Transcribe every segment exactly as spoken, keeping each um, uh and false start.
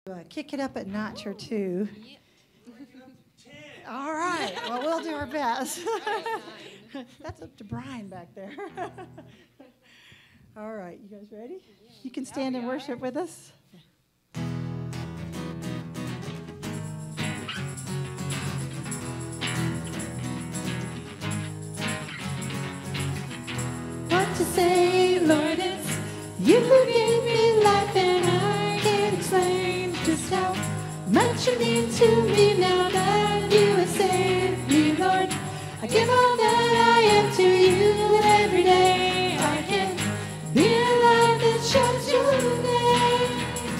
Uh, kick it up a notch or two. All right. Well, we'll do our best. That's up to Brian back there. All right. You guys ready? You can stand and worship with us. What to say, Lord, it's you who gave me life, and I can't explain just how much you mean to me now that you have saved me, Lord. I give all that I am to you, and every day I can be a light that shows your name.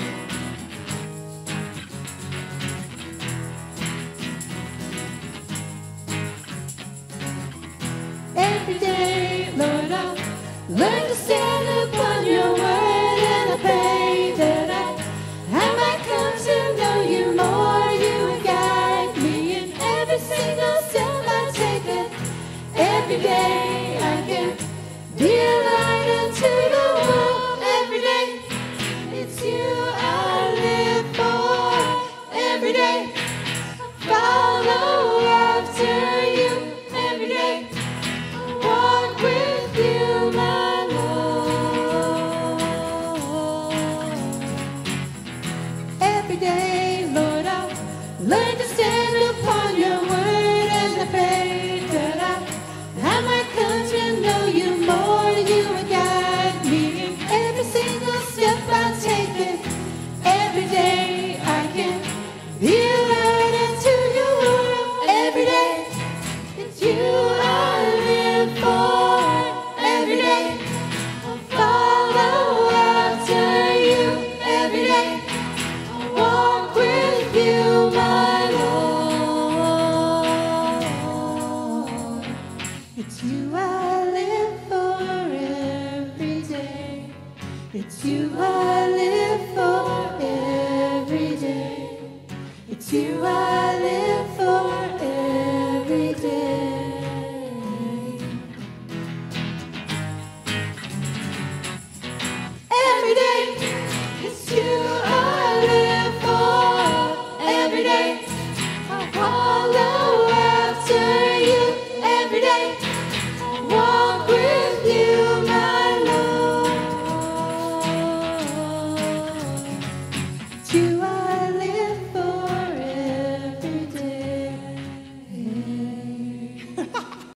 Every day, Lord, I'll learn to stand upon your word, and I pray that I, I might come to know you more. You would guide me in every single step I take, and every day I can be a light unto the world. Every day it's you I live for. Every day I follow after you. Every day I walk with you, my every day, Lord, I'll learn to stand upon your word, and I pray that I, I might come to know you more. You would guide me in every single step I take, and every day I can be a light into your world. Every day it's you I live for. Every day I follow after you. Every day walk with you, my Lord. It's you I live for every day. It's you I live for every day. It's you I live for.